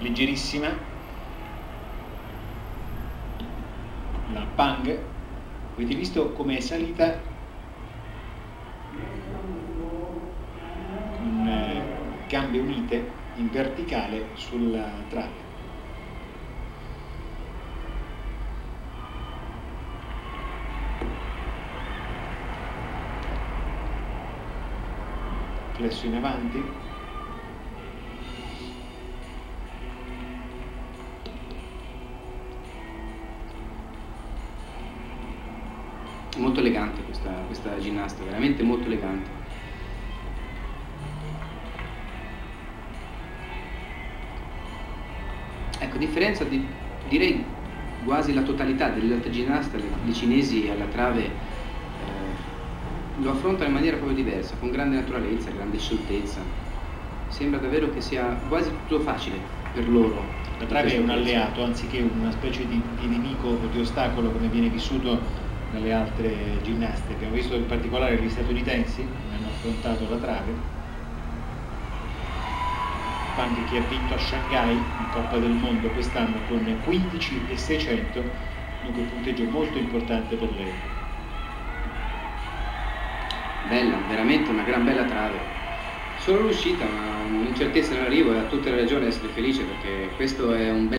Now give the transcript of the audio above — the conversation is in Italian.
leggerissima, la Pang. Avete visto come è salita con gambe unite in verticale sulla trave. Flesso in avanti, molto elegante questa ginnasta, veramente molto elegante. Ecco, a differenza di, direi quasi la totalità delle altre ginnaste, le cinesi alla trave lo affrontano in maniera proprio diversa, con grande naturalezza, grande scioltezza. Sembra davvero che sia quasi tutto facile per loro. La trave è un alleato anziché una specie di nemico o di ostacolo come viene vissuto dalle altre ginnaste. Abbiamo visto in particolare gli statunitensi che hanno affrontato la trave. Pang che ha vinto a Shanghai in Coppa del Mondo quest'anno con 15.600, dunque un punteggio molto importante per lei. Bella, veramente una gran bella trave. Solo l'uscita, ma un'incertezza nell'arrivo, e ha tutta la ragione di essere felice, perché questo è un bel